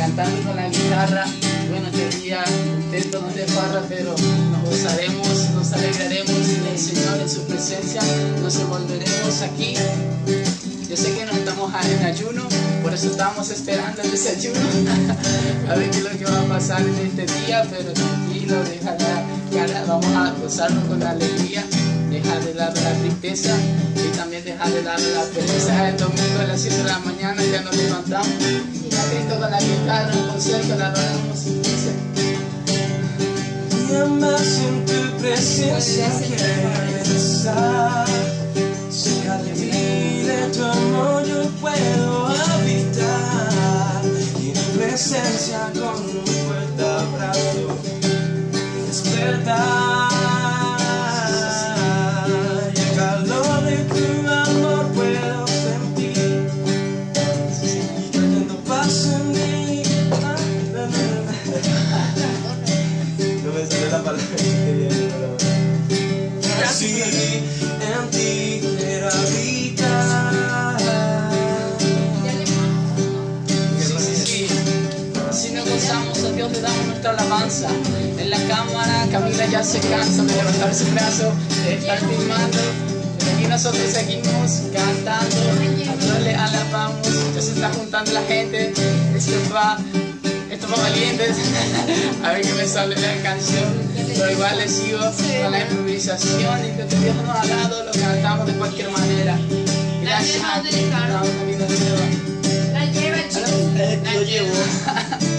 cantando con la guitarra. Bueno, este día intento no de farra, pero nos gozaremos, nos alegraremos en el Señor, en su presencia, nos envolveremos aquí. Yo sé que no estamos en ayuno, por eso estamos esperando el desayuno. A ver qué es lo que va a pasar en este día, pero tranquilo, deja la cara, vamos a gozarnos con la alegría, deja de lado la tristeza y también deja de lado la pereza. El domingo a las 7 de la mañana ya nos levantamos y a Cristo con la guitarra, un concierto, la adoramos y dice: y más en tu presencia quiero estar. Cerca de mí, de tu amor yo puedo habitar, y en tu presencia con un fuerte abrazo despertar. Y el calor de tu amor puedo sentir, y trayendo paz en mí. No me sale la palabra que viene, pero así en ti quiero habitar. Sí. Así nos gozamos, a Dios le damos nuestra alabanza. En la cámara Camila ya se cansa de levantar su brazo, de estar filmando, pero aquí nosotros seguimos cantando, a Dios le alabamos. Ya se está juntando la gente, esto va valientes. A ver qué me sale la canción, pero igual le sigo con la improvisación, y que Dios nos ha dado, lo cantamos de cualquier manera. Gracias. La lleva, chicos. Lo llevo.